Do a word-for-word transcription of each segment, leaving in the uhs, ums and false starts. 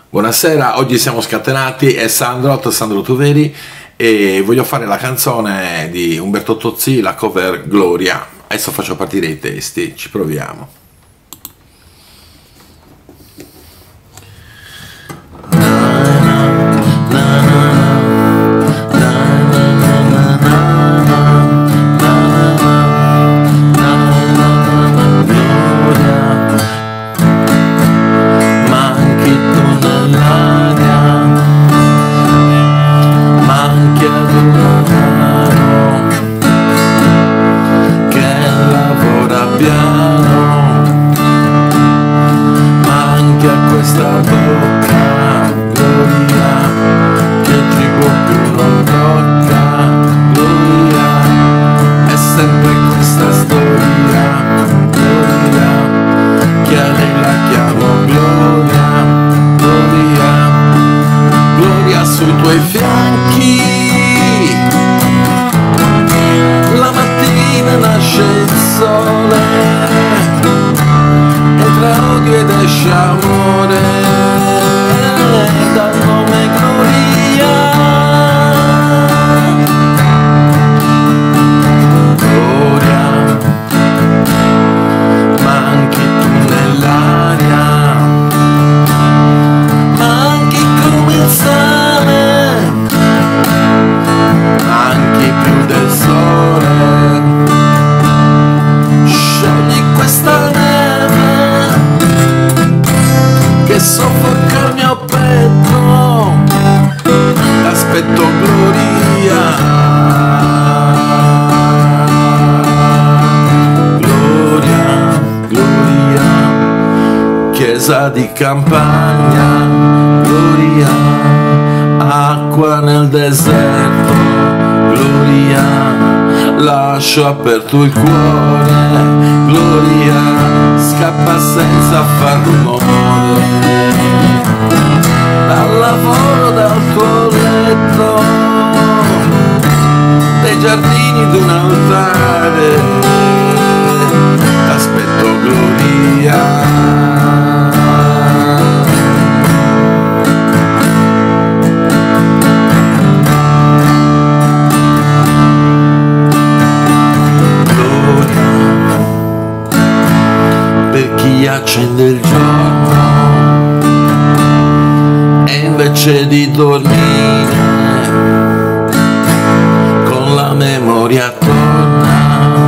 Buonasera, oggi siamo scatenati, è Sandro, Sandro Tuveri, e voglio fare la canzone di Umberto Tozzi, la cover Gloria. Adesso faccio partire i testi, ci proviamo. Sui tuoi fianchi la mattina nasce il sole, entra odio ed esce amore dal nome Gloria. Gloria, manchi tu nell'aria, manchi come il sale, anche più del sole. Sciogli questa neve che soffoca il mio petto, t'aspetto Gloria. Gloria, Gloria, chiesa di campagna, Gloria, acqua nel deserto, Gloria, lascio aperto il cuore, Gloria, scappa senza far rumore, dal lavoro, dal tuo letto, dai giardini d'un altare, t'aspetto Gloria. Chi accende il giorno e invece di dormire con la memoria torna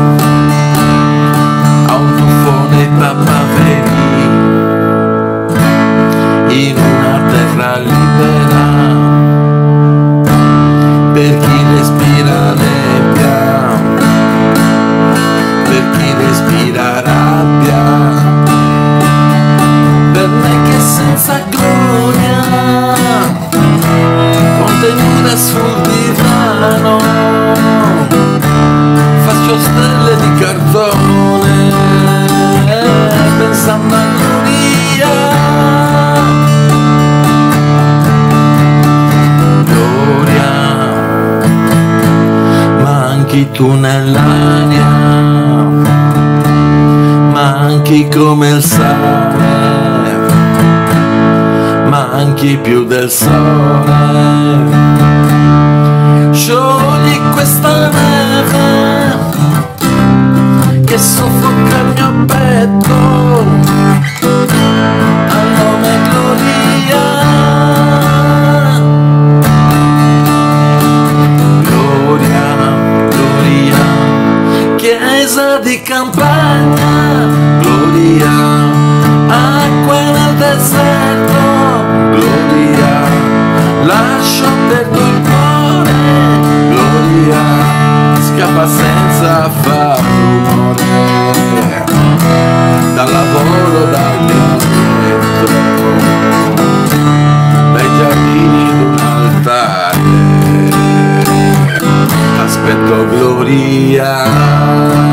a un tuffo nei papaveri in una terra libera, per chi respira nebbia, per chi respira rabbia, per me che senza gloria, contenuta sul divano, faccio stelle di cartone, pensando a Gloria. Gloria, manchi tu nell'aria, manchi come il sale, manchi più del sole. Sciogli questa neve che soffoca il mio petto, al nome Gloria. Gloria, Gloria, chiesa di campagna, Gloria, acqua nel deserto, Gloria, lascio aperto il cuore, Gloria, scappa senza far rumore, dal lavoro, dal mio letto, dai giardini d'un altare, t'aspetto Gloria.